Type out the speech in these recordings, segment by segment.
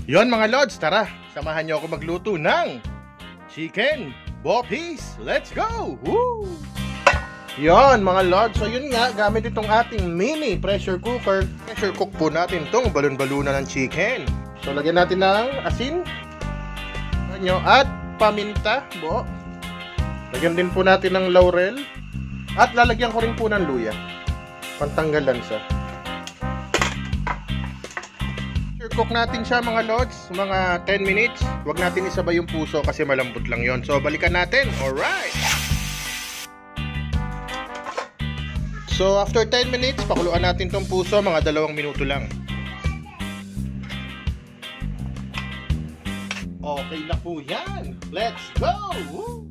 Yon mga lods, tara, samahan nyo ako magluto ng chicken boppies. Let's go! Woo! Yon mga lods, so yun nga, gamit itong ating mini pressure cooker. Pressure cook po natin itong balon-balunan ng chicken. So lagyan natin ng asin at paminta, bo. Lagyan din po natin ng laurel. At lalagyan ko rin po ng luya, pantanggal lansa. Cook natin siya mga lods, mga 10 minutes. Huwag natin isabay yung puso kasi malambot lang yon. So balikan natin. Alright. So after 10 minutes, pakuluan natin tong puso, mga 2 minuto lang. Okay na po yan. Let's go! Woo!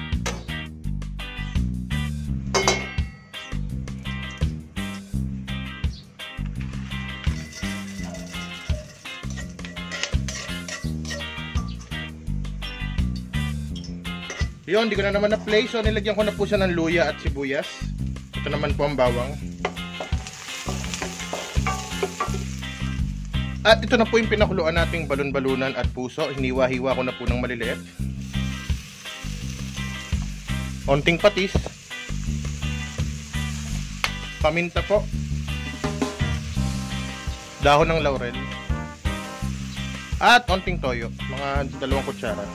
Yun, hindi ko na naman na-play. So, nilagyan ko na po siya ng luya at sibuyas. Ito naman po ang bawang. At ito na po yung pinakuluan nating balon-balunan at puso. Hiniwa-hiwa ko na po ng maliliit. Onting patis. Paminta po. Dahon ng laurel. At onting toyo. Mga 2 kutsara.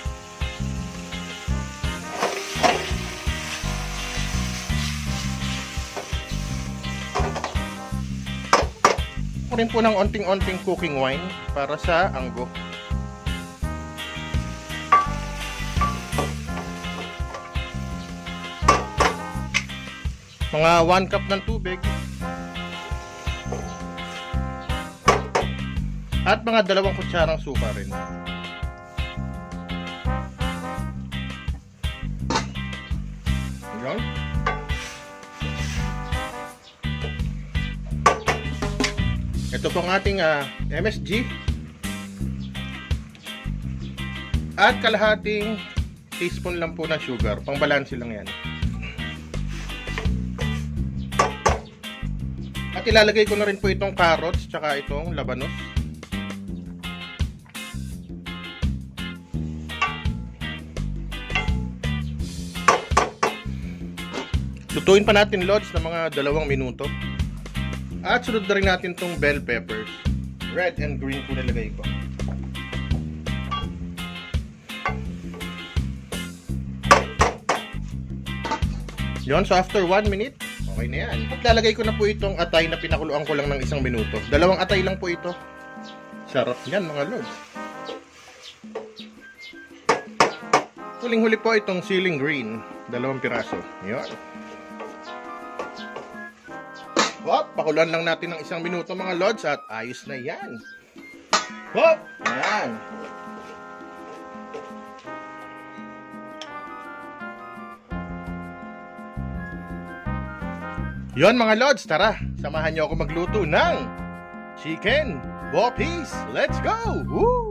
Rin po ng onting-onting cooking wine para sa anggo. Mga 1 cup ng tubig. At mga 2 kutsarang suka rin. Yan. Ito po ang ating MSG at kalahating teaspoon lang po ng sugar, pang balanse lang yan. At ilalagay ko na rin po itong carrots tsaka itong labanos. Lutuin pa natin lods ng mga 2 minuto. At sunod na rin natin itong bell peppers. Red and green po nilagay ko. Yun, so after 1 minute, okay na yan. At lalagay ko na po itong atay na pinakuluan ko lang ng 1 minuto. 2 atay lang po ito. Sarap yan mga lods. Huling-huli po itong ceiling green. 2 piraso. Yun. Hop, pakuluan lang natin ng 1 minuto mga lods at ayos na yan. Hop, yan. Yon mga lods, tara, samahan nyo ako magluto ng chicken boppies. Let's go! Woo!